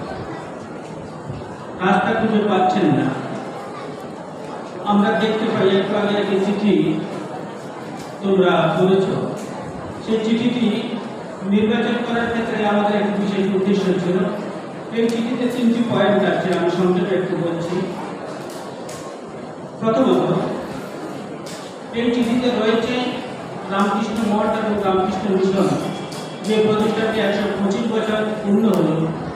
রাস্তা খুঁজে পাচ্ছেন না। আমরা দেখতে পাই একটু আগে একটি চিঠি তোমরা পড়েছ। সেই চিঠিটি নির্বাচন করার ক্ষেত্রে আমাদের একটি বিশেষ উদ্দেশ্য ছিল। এই চিঠিতে তিনটি পয়েন্ট আছে, আমি সংক্ষেপে একটু বলছি। প্রথমত, এই চিঠিতে রয়েছে রামকৃষ্ণ মঠ এবং রামকৃষ্ণ মিশন, যে প্রতিষ্ঠানটি একশো পঁচিশ বছর পূর্ণ হল,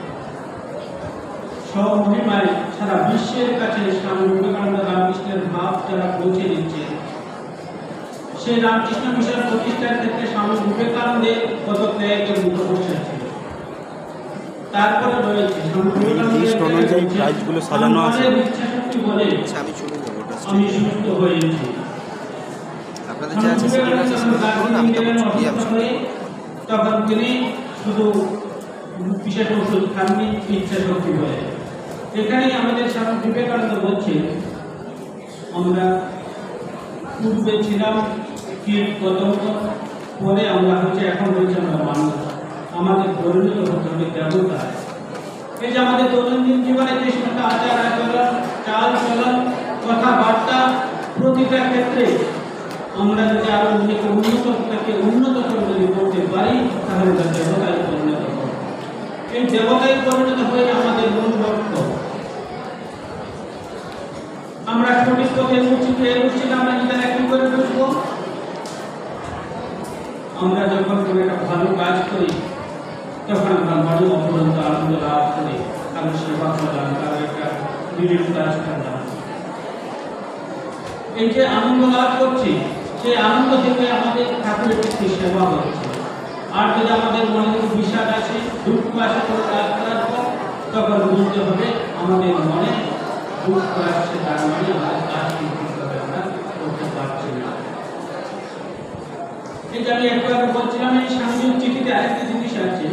স্বমহিমায় সারা বিশ্বের কাছে স্বামী বিবেকানন্দ রামকৃষ্ণের ভাব যারা পৌঁছে দিচ্ছে। সেই রামকৃষ্ণ মিশন প্রতিষ্ঠার ক্ষেত্রে স্বামী বিবেকানন্দের কত ত্যাগের মুখোমুখি ছিল। তারপরে রয়েছে স্বামী বিবেকানন্দের প্রাইজগুলো সাজানো আছে। ইচ্ছাশক্তি বলে আমি চলে যাবো, আমি সুস্থ হয়েছি। আপনাদের যা আছে সেগুলো আছে, সেগুলো করুন, আমি তখন ছবি আমি তখন তিনি শুধু বিশেষ ওষুধ খাননি ইচ্ছা শক্তি বলে। এখানেই আমাদের স্বামী বিবেকানন্দ বলছে, আমরা পূর্বে ছিলাম কীট পতঙ্গ, পরে আমরা হচ্ছে এখন হচ্ছে আমরা মানুষ, আমাদের পরিণত হতে হবে দেবতা। এই যে আমাদের দৈনন্দিন জীবনে যে সমস্ত আচার আচরণ, চাল চলন, কথাবার্তা, প্রতিটা ক্ষেত্রে আমরা যদি আরো নিজেকে উন্নত থেকে উন্নত করে যদি করতে পারি, তাহলে আমরা দেবতায় পরিণত হব। এই দেবতায় পরিণত হয়ে আমাদের মূল লক্ষ্য। আমরা সঠিক পথে উচিত উচিত আমরা নিজেরা কি করে বুঝবো? আমরা যখন কোনো একটা ভালো কাজ করি, তখন আমরা মনে অপরন্ত আনন্দ লাভ করি, কারণ সেবা করলাম, কারো একটা রিলিফ কাজ করলাম। এই যে আনন্দ লাভ করছি, সেই আনন্দ থেকে আমাদের ঠাকুরের একটি সেবা হচ্ছে। আর যদি আমাদের মনে যদি বিষাদ আছে, দুঃখ আসে কোনো কাজ করার পর, তখন বুঝতে হবে আমাদের মনে দুঃখ আসছে, তার মানে আমাদের কাজ কিন্তু আমরা করতে পারছি না। এই যে আমি একটু আগে বলছিলাম, এই স্বামীজির চিঠিতে আরেকটা জিনিস আছে,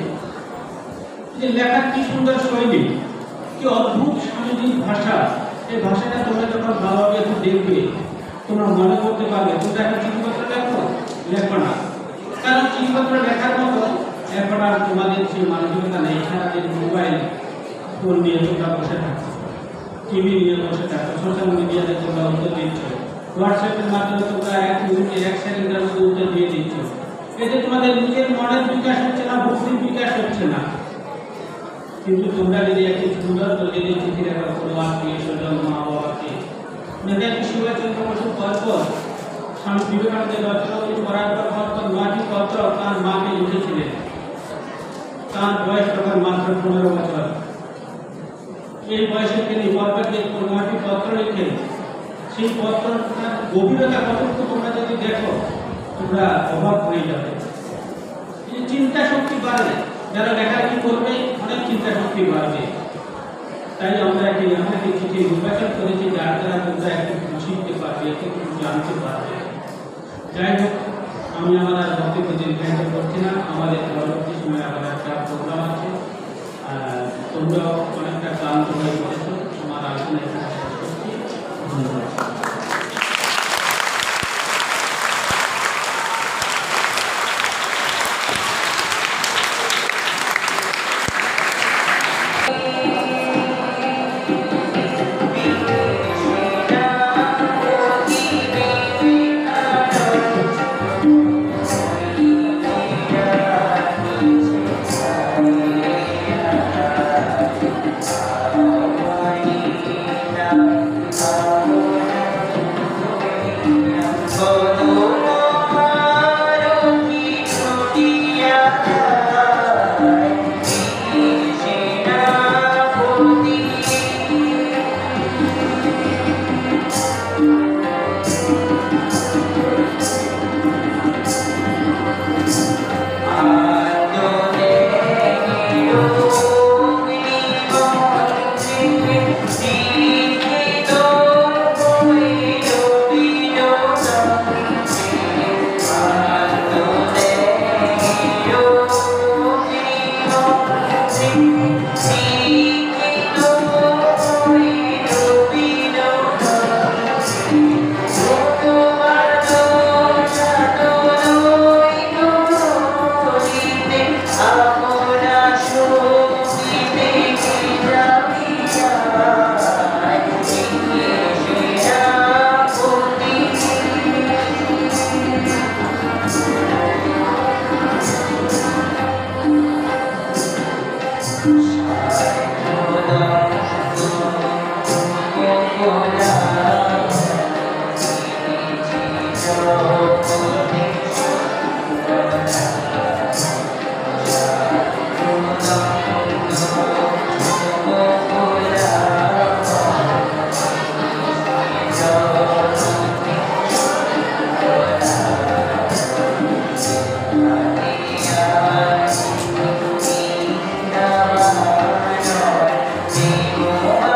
যে লেখার কি সুন্দর শৈলী, কি অদ্ভুত স্বামীজির ভাষা। এই ভাষাটা তোমরা যখন ভালোভাবে একটু দেখবে, তোমরা মনে করতে পারবে। তোমরা একটা চিঠিপত্র লেখো, লেখো না, কারণ চিঠিপত্র লেখার মতো এখন আর তোমাদের সেই মানসিকতা নেই। সারাদিন মোবাইল ফোন নিয়ে তোমরা বসে থাকো, টিভি নিয়ে বসে থাকো, সোশ্যাল মিডিয়াতে তোমরা উত্তর দিচ্ছ, হোয়াটসঅ্যাপের মাধ্যমে তোমরা এক মিনিটে এক সেকেন্ডের মধ্যে উত্তর দিয়ে দিচ্ছ। এতে তোমাদের নিজের মনের বিকাশ হচ্ছে না, বুদ্ধির বিকাশ হচ্ছে না। কিন্তু তোমরা যদি একটি সুন্দর করে যদি চিঠি লেখা কোনো আত্মীয় স্বজন, মা বাবাকে, নেতাজি সুভাষচন্দ্র বসুর গল্প, স্বামী বিবেকানন্দের রচনাগুলি পড়ার পর নয়টি পত্র তাঁর মাকে লিখেছিলেন। তাঁর বয়স তখন মাত্র পনেরো বছর। এই বয়সে তিনি বরবাকে নয়টি পত্র লিখেন। সেই পত্রটার গভীরতা কতটুকু তোমরা যদি দেখো, তোমরা অবাক হয়ে যাবে। চিন্তা শক্তি বাড়বে, যারা লেখালেখি করবে অনেক চিন্তা শক্তি বাড়বে। তাই আমরা একটি এমন একটি চিঠি নির্বাচন করেছি, যার দ্বারা তোমরা একটু শিখতে পারবে, একটু জানতে পারবে। যাই হোক, আমি আমার আর বক্তব্য দীর্ঘায়িত করছি না। আমাদের পরবর্তী সময় আবার একটা প্রোগ্রাম আছে, তোমরাও অনেকটা ক্লান্ত হয়ে পড়েছো। আমার আলোচনা এখানে শেষ করছি। ধন্যবাদ। Oh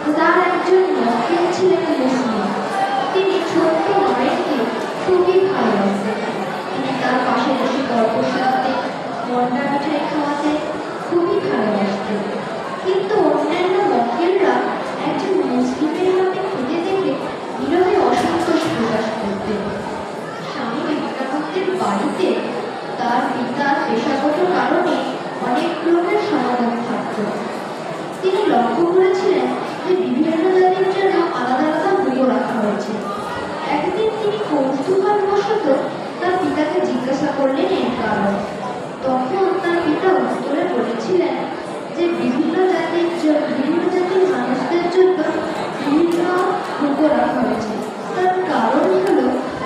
তার একজন মক্কেল ছিলেন মুসলিম। তিনি ছোট্ট মায়েরকে খুবই ভালোবাসতেন। তিনি তার পাশে বসে গল্প শোনাতে, মন্ডা মিঠাই খাওয়াতে খুবই ভালোবাসতেন। কিন্তু অন্যান্য মক্কেলরা একজন মুসলিমের হাতে খেতে দেখে নীরবে অসন্তোষ প্রকাশ করতেন। স্বামী বিবেকানন্দের বাড়িতে তার পিতার পেশাগত কারণে অনেক লোকের সমাগম থাকত। তিনি লক্ষ্য করেছিলেন যে বিভিন্ন জাতির জন্য আলাদা আলাদা ভোগ রাখা হয়েছে। একদিন তিনি কৌতূহলবশত তার পিতাকে জিজ্ঞাসা করলেন এর কারণ। তখন তার পিতা উত্তরে বলেছিলেন যে বিভিন্ন জাতির জন্য বিভিন্ন জাতির মানুষদের জন্য বিভিন্ন ভোগ রাখা হয়েছে। তার কারণ হলো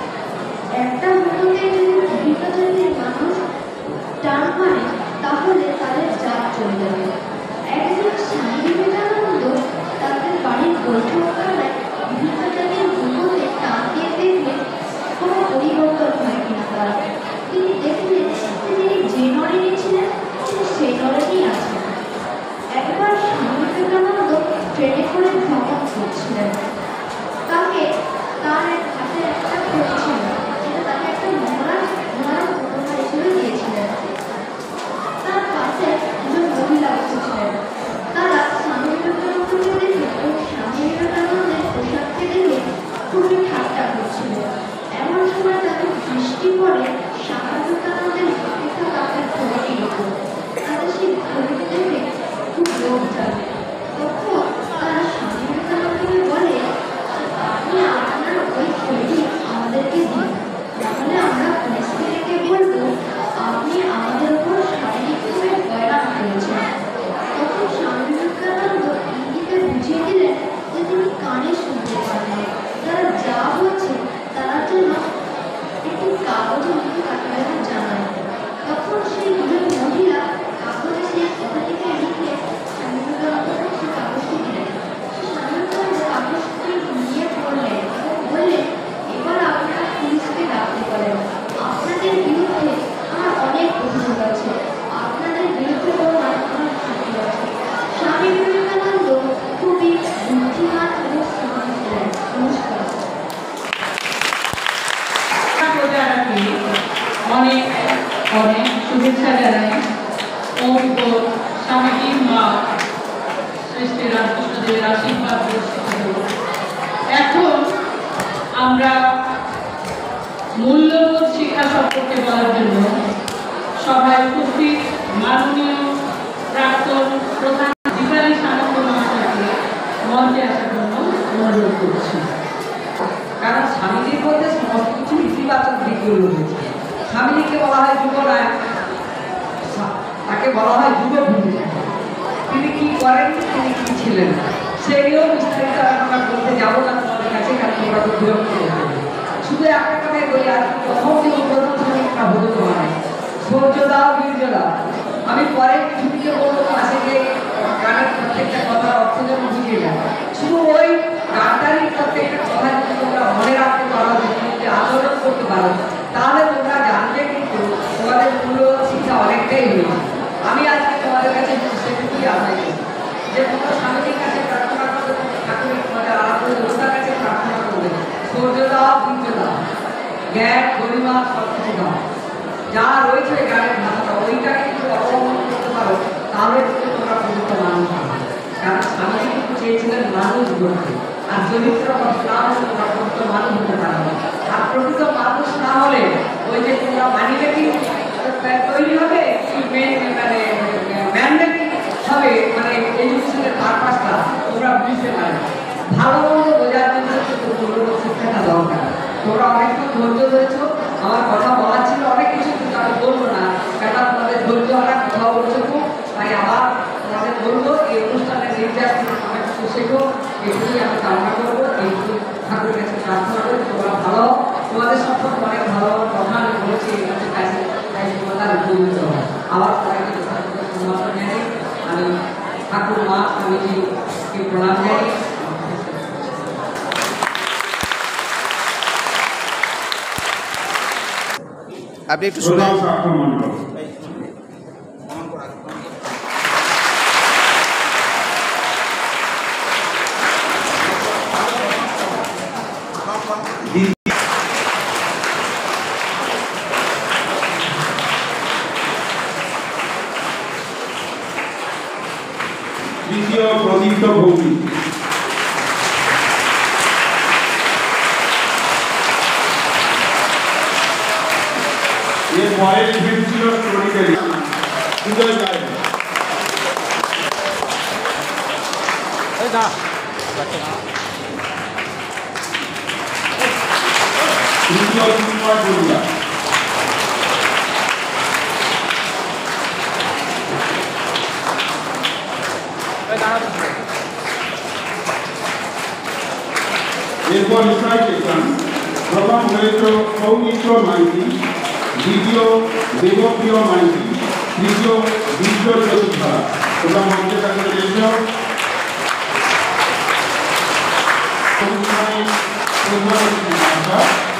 একটা ভোগকে যদি বিভিন্ন জাতির মানুষ টান মানে তাহলে তাদের জাত চলে যাবে। একদিন স্বামী বিবেকানন্দ তাদের বাড়ির বৈঠকখানায় বিভিন্ন জাতির ভূগোলে টান দিয়ে দেখলেন কোনো পরিবর্তন হয় কিনা তার। তিনি দেখলেন যে তিনি যে নরেনই ছিলেন তিনি সেই নরেনই আছেন। একবার স্বামী বিবেকানন্দ ট্রেনে করে ভ্রমণ করছিলেন। তাকে তার এক হাতে একটা বই ছিল, যেটা তাকে একটা মহারাজ মহারাজ উপহার হিসেবে দিয়েছিলেন। তার পাশে দুজন মহিলা বসেছিলেন। তারা স্বামী বিবেকানন্দকে দেখে ও স্বামী বিবেকানন্দের পোশাককে দেখে খুবই ঠাট্টা করছিল। এমন সময় তাদের দৃষ্টি পড়ে স্বামী বিবেকানন্দের হাতে থাকা একটা ঘড়ির উপর। তাদের সেই ঘড়িটি দেখে খুব লোভ জাগে। তখন তারা স্বামী বিবেকানন্দকে বলে, আপনি আপনার ওই ঘড়ি আমাদেরকে দিন, তাহলে আমরা পুলিশকে ডেকে বলবো আপনি আমাদের উপর শারীরিকভাবে হয়রান করেছেন। তখন স্বামী বিবেকানন্দ ইঙ্গিতে বুঝিয়ে দিলেন যে তিনি কানে শুনতে পান না। তারা যা বলছে তারা জন্য একটি কাগজে লিখে তাকে জানায়। তখন সেই দুজন মহিলা কাগজে সেই কথাটিকে লিখে স্বামী বিবেকানন্দকে সেই কাগজটি দিলেন। স্বামী বিবেকানন্দ কাগজটি নিয়ে পড়লেন এবং বললেন, এবার আপনারা পুলিশকে ডাকতে পারেন। আপনাদের বিরুদ্ধে আমার অনেক অভিযোগ আছে, আপনাদের বিরুদ্ধে বলার আমার যুক্তি আছে। স্বামী বিবেকানন্দ খুবই বুদ্ধিমান এবং স্মার্ট ছিলেন। নমস্কার। অনেক অনেক শুভেচ্ছা জানাই। ওর উপর স্বামীজির মা শ্রেষ্ঠ রামকৃষ্ণদেবের আশীর্বাদ বর্ষিত হোক। এখন আমরা মূল্যবোধ শিক্ষা সম্পর্কে বলার জন্য সভায় উপস্থিত মাননীয় প্রাক্তন প্রধান অধিকারী সামন্ত মহাশয়কে মঞ্চে আসার জন্য অনুরোধ করছি। কারণ স্বামীজির মধ্যে সমস্ত কিছু ইতিবাচক দিকগুলো রয়েছে। স্বামীজিকে বলা হয় যুবরায়, তাকে বলা হয় যুবভূমি। তিনি কি করেন, তিনি কি ছিলেন, সেগুলো বিস্তারিত আমরা বলতে যাবো না তোমাদের কাছে, কারণ তোমরা তো বিরক্ত হবে। শুধু একটা কথাই বলি, আর প্রথম যে উদ্বোধন শ্রমিকরা হতো তোমার সৌর্য দাও বীর্য দাও। আমি পরে ছুটিকে বলবো পাশে গিয়ে গানের প্রত্যেকটা কথার অর্থ যেন বুঝিয়ে যায়। শুধু ওই গানটারই প্রত্যেকটা কথা যদি তোমরা মনে রাখতে পারো, যদি আচরণ করতে পারো, তাহলে তোমরা জানবে কিন্তু তোমাদের মূল্যবোধ শিক্ষা অনেকটাই হয়েছে। আমি আজকে তোমাদের কাছে সেটুকুই আশা করি যে তোমরা স্বামীজির কাছে প্রার্থনা করবে, ঠাকুরের তোমাদের আলাদা দেবতার কাছে প্রার্থনা করবে, সৌর্য দাও বীর্য দাও, জ্ঞান গরিমা সব কিছু দাও। যা রয়েছে ওই গানের ভাষাটা, ওইটাকে যদি অবলম্বন করতে পারো তাহলে কিন্তু তোমরা প্রকৃত মানুষ হবে। কারণ স্বামীজি কিন্তু চেয়েছিলেন মানুষ গড়তে, আর চরিত্র না হলে তোমরা প্রকৃত মানুষ হতে পারবে। আর প্রকৃত মানুষ না হলে ওই যে তোমরা মানিয়ে কি তৈরি হবে, মানে ম্যান্ডেট হবে, মানে এডুকেশনের পারপাসটা তোমরা বুঝতে পারবে। ভালো মন্দ বোঝার জন্য কিন্তু মূল্যবোধ শিক্ষাটা দরকার। তোমরা অনেকক্ষণ ধৈর্য ধরেছ, আমার কথা বলার ছিল অনেক কিছু, কিন্তু আমি বলবো না, কেননা তোমাদের ধৈর্য হারা কথা বলছো খুব। তাই আবার তোমাদের বলবো, এই অনুষ্ঠানের নির্যাস অনেক কিছু শেখো, এগুলি আমি কামনা করবো। এইগুলি ঠাকুরের কাছে প্রার্থনা করি তোমরা ভালো, তোমাদের সম্পর্কে অনেক ভালো ভালো কথা আমি বলেছি এই কাছে কাছে, তাই তোমাদের উপকৃত হয়। আবার সবাইকে সম্মান জানাই, আমি ঠাকুর মা স্বামীজিকে প্রণাম জানাই। আপনি একটু শুনে প্রধান সাক্ষ্য মণ্ডল। ভৌমিক। এর পরের ইভেন্ট ছিল স্টোরি টেলিং। বিজয় গায়ে তৃতীয় চিন্ময় বড়ুয়া। এরপর রিসাইটেশন। প্রথম হয়েছে সৌমিত্র মাইতি, দ্বিতীয় দেবপ্রিয় মাইতি, তৃতীয় বিশ্ব যোদ্ধা। তোমরা মঞ্চে কাছে এসো। প্রথমে